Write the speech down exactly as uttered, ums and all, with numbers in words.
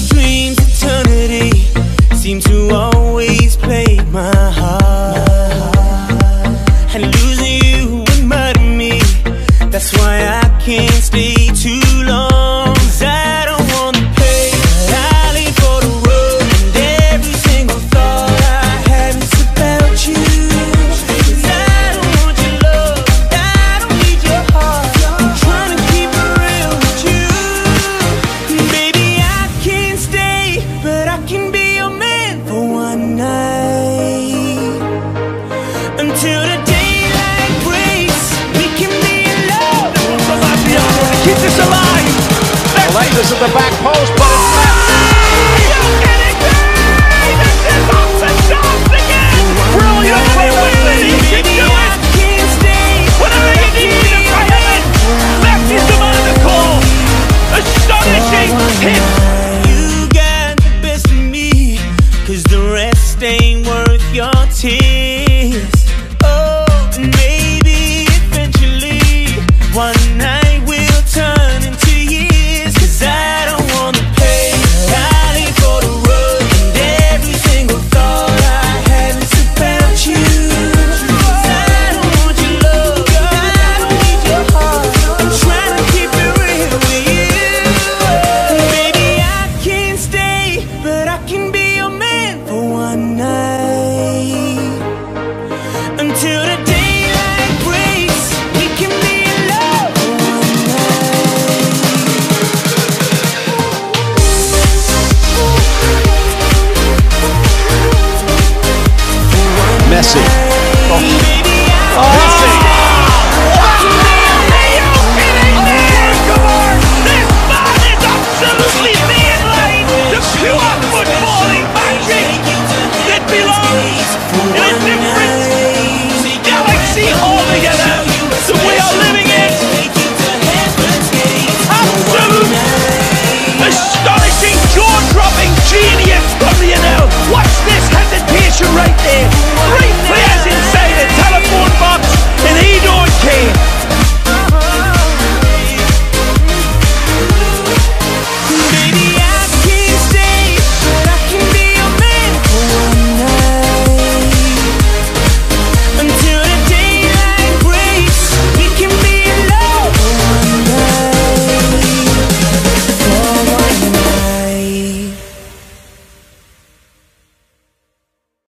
sweet dreams, eternity seem to always plague my heart. And losing you would murder me. That's why I can't stay too long. 'Cause I don't wanna pay, but I leave for the road. And every single thought I have is about you. 'Cause I don't want your love, I don't need your heart. I'm trying to keep it real with you. Baby, I can't stay, but I can be your man for one night. Until the daylight breaks, we can be in love. Keep this alive. Melendez at the back post, but it's not.